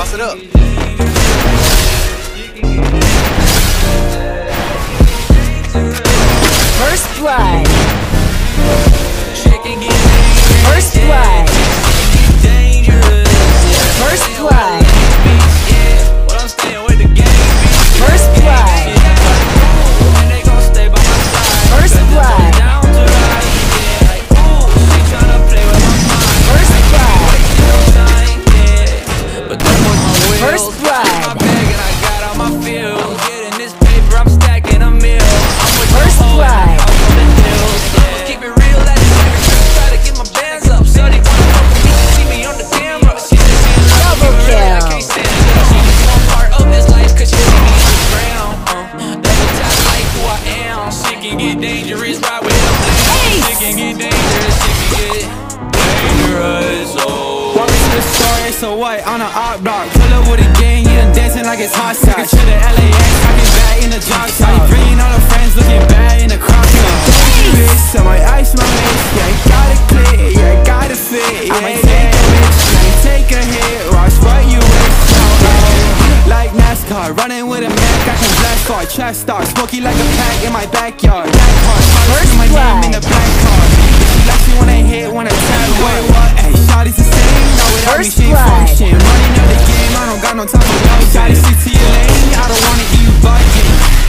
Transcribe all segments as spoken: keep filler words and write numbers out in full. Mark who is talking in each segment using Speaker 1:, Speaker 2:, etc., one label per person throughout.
Speaker 1: Boss it up.
Speaker 2: First blood. First blood. First blood. First blood. First blood. First blood. First blood.
Speaker 3: Keep it real, let it try to get my bands up. Shorty see me on the camera.
Speaker 2: Double kill.
Speaker 3: I can't stand it. She's one part of this life cause she see me on the ground. Uh, double tap like who I am. Shit can get dangerous, ride with them. Shit can get dangerous, shit can get dangerous. Oh.
Speaker 4: Welcome to the story, so what? On an art block, pull up with a gang, yeah, I'm dancing like it's hot sauce. To the L A X, talking bad in the drop shot. Bringing all the friends, looking bad in the crop top. I might ice my waist, yeah, I got it clear, yeah, I got it fit, yeah, I might take a bitch, yeah, take a hit, watch what you wish. Like NASCAR, running with a Mac, I can blast hard, trash star, smoky like a pack in my backyard. Black card,
Speaker 2: First
Speaker 4: my
Speaker 2: blood.
Speaker 4: name in the black card. Like me when I hit, when I tap, wait, what? Hey, shawty's the same, no, without me,
Speaker 2: First
Speaker 4: she ain't
Speaker 2: blood.
Speaker 4: function. Running out the game, I don't got no time for love. Shawty, stick to your lane, I don't wanna eat bugging.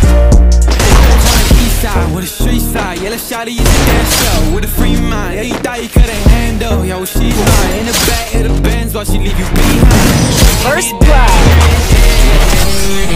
Speaker 4: With a street side, yeah, that shawty is a dancer with a free mind, yeah, you thought you couldn't handle, yo, she's mine. In the back of the Benz while she leave you behind.
Speaker 2: First blood.